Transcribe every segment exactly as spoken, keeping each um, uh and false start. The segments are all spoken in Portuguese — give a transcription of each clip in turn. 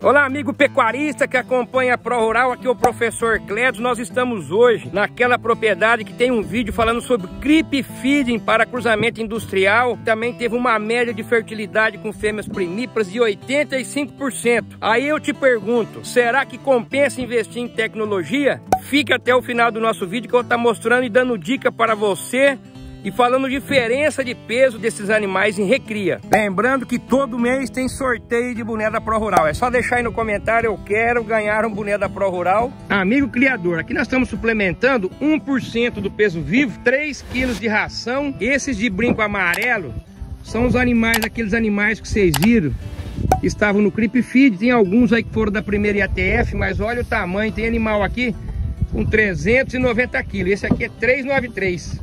Olá, amigo pecuarista que acompanha a ProRural, aqui é o professor Clédio. Nós estamos hoje naquela propriedade que tem um vídeo falando sobre creep feeding para cruzamento industrial. Também teve uma média de fertilidade com fêmeas primíparas de oitenta e cinco por cento. Aí eu te pergunto, será que compensa investir em tecnologia? Fica até o final do nosso vídeo que eu vou estar mostrando e dando dica para você e falando diferença de peso desses animais em recria. Lembrando que todo mês tem sorteio de boné da ProRural. É só deixar aí no comentário, eu quero ganhar um boné da ProRural. Amigo criador, aqui nós estamos suplementando um por cento do peso vivo, três quilos de ração. Esses de brinco amarelo são os animais, aqueles animais que vocês viram, que estavam no creep feed. Tem alguns aí que foram da primeira I A T F, mas olha o tamanho. Tem animal aqui com trezentos e noventa quilos. Esse aqui é trezentos e noventa e três.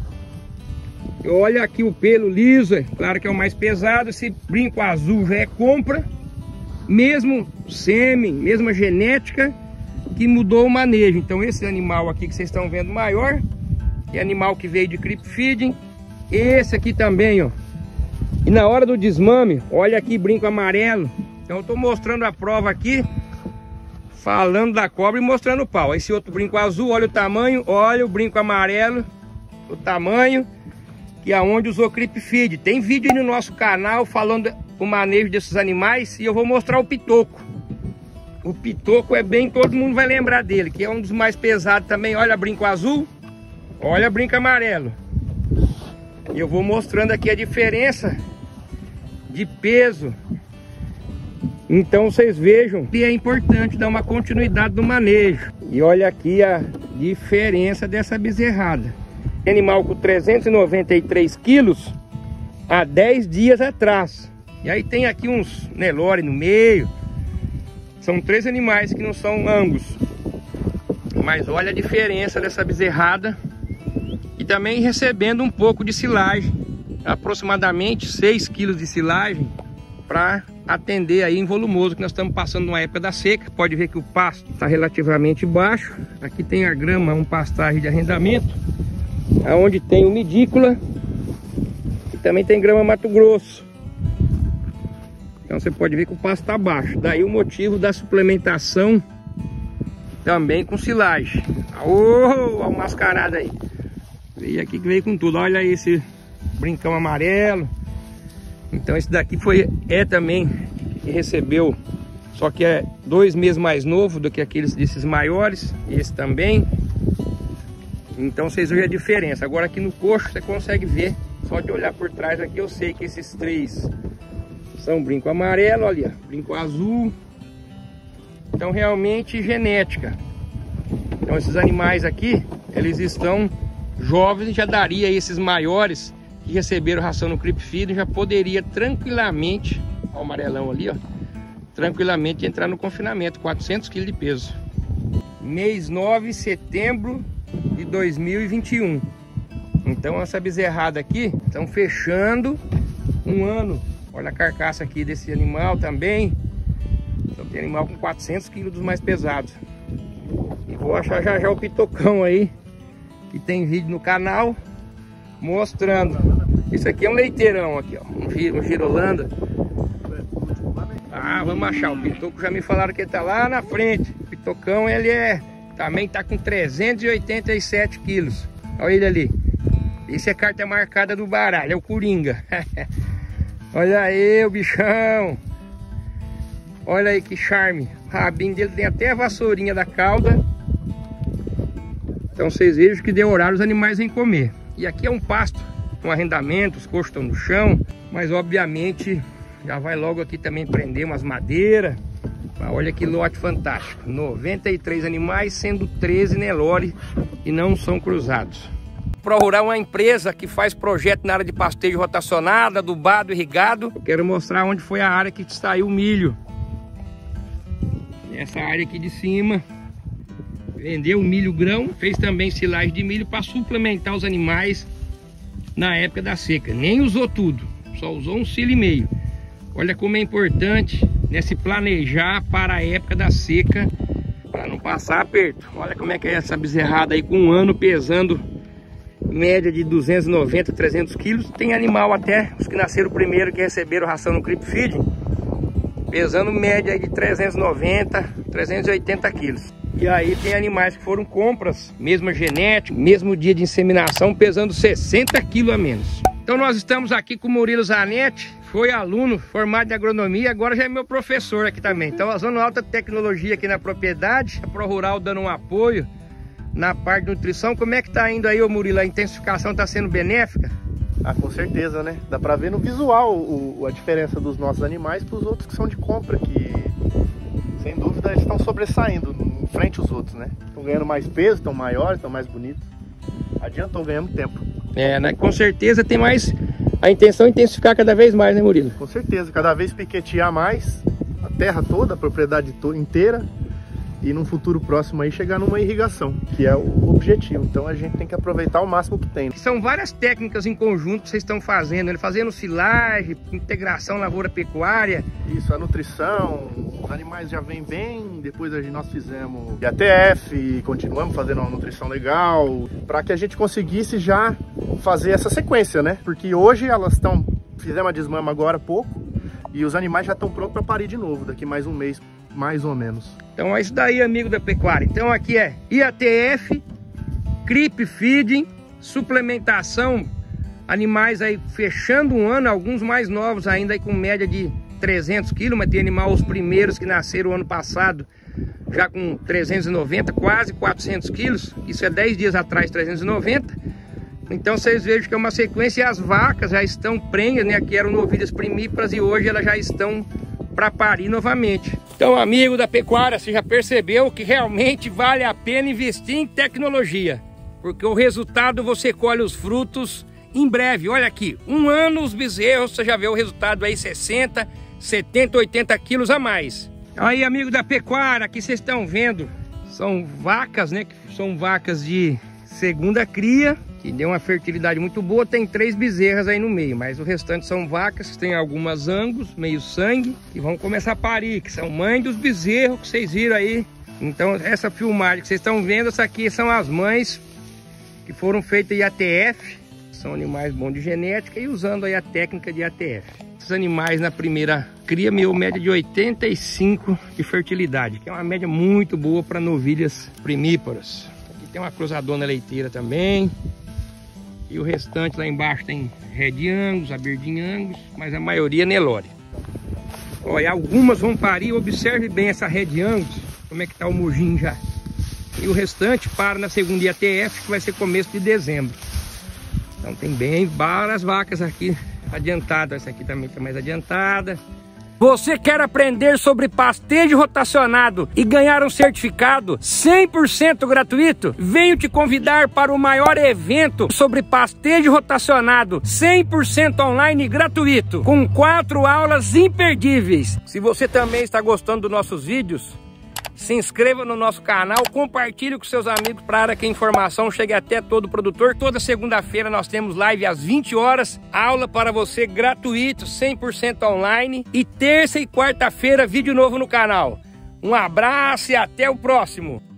Olha aqui o pelo liso, é claro que é o mais pesado. Esse brinco azul já é compra, mesmo sêmen, mesma genética, que mudou o manejo. Então esse animal aqui que vocês estão vendo maior é animal que veio de creep feeding. Esse aqui também, ó. E na hora do desmame, olha aqui brinco amarelo. Então eu tô mostrando a prova aqui, falando da cobra e mostrando o pau. Esse outro brinco azul, olha o tamanho, olha o brinco amarelo, o tamanho, que é onde usou creep feed. Tem vídeo aí no nosso canal falando o manejo desses animais e eu vou mostrar o pitoco. O pitoco é bem, todo mundo vai lembrar dele, que é um dos mais pesados também. Olha brinco azul, olha brinco amarelo. E eu vou mostrando aqui a diferença de peso. Então vocês vejam que é importante dar uma continuidade no manejo. E olha aqui a diferença dessa bezerrada. Animal com trezentos e noventa e três quilos há dez dias atrás. E aí tem aqui uns Nelore no meio. São três animais que não são Angus. Mas olha a diferença dessa bezerrada. E também recebendo um pouco de silagem, aproximadamente seis quilos de silagem, para atender aí em volumoso, que nós estamos passando numa época da seca. Pode ver que o pasto está relativamente baixo. Aqui tem a grama, um pastagem de arrendamento, aonde tem o medícola e também tem grama Mato Grosso. Então você pode ver que o pasto está baixo. Daí o motivo da suplementação também com silagem. Ô, oh, mascarada aí. Veio aqui que veio com tudo. Olha aí esse brincão amarelo. Então esse daqui foi, é também que recebeu, só que é dois meses mais novo do que aqueles desses maiores. Esse também. Então vocês veem a diferença. Agora aqui no coxo você consegue ver, só de olhar por trás aqui eu sei que esses três são brinco amarelo, olha, brinco azul. Então realmente genética. Então esses animais aqui, eles estão jovens, já daria esses maiores que receberam ração no creep feed, já poderia tranquilamente, ó, o amarelão ali, ó, tranquilamente entrar no confinamento, quatrocentos quilos de peso. Mês nove, setembro de dois mil e vinte e um. Então essa bezerrada aqui estão fechando um ano. Olha a carcaça aqui desse animal também. Então tem animal com quatrocentos quilos dos mais pesados. E vou achar já já o pitocão aí, que tem vídeo no canal mostrando. Isso aqui é um leiteirão aqui, ó, um, giro, um girolanda. Ah, vamos achar o pitoco. Já me falaram que ele tá lá na frente. O pitocão, ele é também tá com trezentos e oitenta e sete quilos. Olha ele ali. Esse é carta marcada do baralho, é o Coringa. Olha aí o bichão. Olha aí que charme. O rabinho dele tem até a vassourinha da cauda. Então vocês vejam que deu horário os animais vêm comer. E aqui é um pasto com arrendamento, os coxos estão no chão. Mas obviamente já vai logo aqui também prender umas madeiras. Olha que lote fantástico, noventa e três animais, sendo treze Nelore e não são cruzados. ProRural é uma empresa que faz projeto na área de pastejo rotacionado, adubado, irrigado. Eu quero mostrar onde foi a área que saiu o milho. Essa área aqui de cima, vendeu milho grão, fez também silagem de milho para suplementar os animais na época da seca. Nem usou tudo, só usou um quilo e meio. Olha como é importante, né, se planejar para a época da seca, para não passar aperto. Olha como é que é essa bezerrada aí com um ano pesando média de duzentos e noventa, trezentos quilos. Tem animal até, os que nasceram primeiro, que receberam ração no creep feeding, pesando média aí de trezentos e noventa, trezentos e oitenta quilos. E aí tem animais que foram compras, mesma genética, mesmo dia de inseminação, pesando sessenta quilos a menos. Então nós estamos aqui com o Murilo Zanetti, foi aluno formado em agronomia, agora já é meu professor aqui também. Então usando alta tecnologia aqui na propriedade, a ProRural dando um apoio na parte de nutrição. Como é que tá indo aí, ô Murilo? A intensificação tá sendo benéfica? Ah, com certeza, né? Dá pra ver no visual o, a diferença dos nossos animais para os outros que são de compra, que sem dúvida eles estão sobressaindo em frente aos outros, né? Estão ganhando mais peso, estão maiores, estão mais bonitos. Adiantam ganhando tempo. É, né? Com certeza tem mais... A intenção é intensificar cada vez mais, né, Murilo? Com certeza, cada vez piquetear mais a terra toda, a propriedade toda, inteira, e num futuro próximo aí chegar numa irrigação, que é o objetivo. Então a gente tem que aproveitar o máximo que tem. São várias técnicas em conjunto que vocês estão fazendo, ele fazendo silagem, integração lavoura-pecuária. Isso, a nutrição, os animais já vêm bem, depois a gente, nós fizemos A T F e continuamos fazendo uma nutrição legal, para que a gente conseguisse já fazer essa sequência, né? Porque hoje elas estão, fizemos a desmama agora há pouco, e os animais já estão prontos para parir de novo, daqui mais um mês, mais ou menos. Então é isso daí, amigo da pecuária. Então aqui é I A T F, Creep Feeding, suplementação, animais aí fechando um ano, alguns mais novos ainda aí com média de trezentos quilos, mas tem animal, os primeiros que nasceram ano passado, já com trezentos e noventa, quase quatrocentos quilos, isso é dez dias atrás, trezentos e noventa. Então vocês vejam que é uma sequência e as vacas já estão prenhas, né, que eram novilhas primíparas e hoje elas já estão para parir novamente. Então, amigo da pecuária, você já percebeu que realmente vale a pena investir em tecnologia, porque o resultado você colhe os frutos em breve. Olha aqui, um ano os bezerros, você já vê o resultado aí, sessenta, setenta, oitenta quilos a mais. Aí, amigo da pecuária, aqui vocês estão vendo, são vacas, né, que são vacas de segunda cria, que deu uma fertilidade muito boa. Tem três bezerras aí no meio, mas o restante são vacas, tem algumas angus, meio sangue, que vão começar a parir, que são mães dos bezerros que vocês viram aí. Então essa filmagem que vocês estão vendo, essa aqui são as mães que foram feitas em I A T F, são animais bons de genética e usando aí a técnica de I A T F. Esses animais na primeira cria, meu média de oitenta e cinco de fertilidade, que é uma média muito boa para novilhas primíparas. Aqui tem uma cruzadona leiteira também. E o restante lá embaixo tem Red Angus, Aberdeen Angus, mas a maioria é Nelore. Olha, algumas vão parir, observe bem essa Red Angus, como é que tá o mujinho já. E o restante para na segunda I A T F, que vai ser começo de dezembro. Então tem bem várias vacas aqui adiantadas, essa aqui também está mais adiantada. Você quer aprender sobre pastejo rotacionado e ganhar um certificado cem por cento gratuito? Venho te convidar para o maior evento sobre pastejo rotacionado cem por cento online e gratuito, com quatro aulas imperdíveis. Se você também está gostando dos nossos vídeos, se inscreva no nosso canal, compartilhe com seus amigos para que a informação chegue até todo produtor. Toda segunda-feira nós temos live às vinte horas, aula para você gratuito, cem por cento online. E terça e quarta-feira, vídeo novo no canal. Um abraço e até o próximo!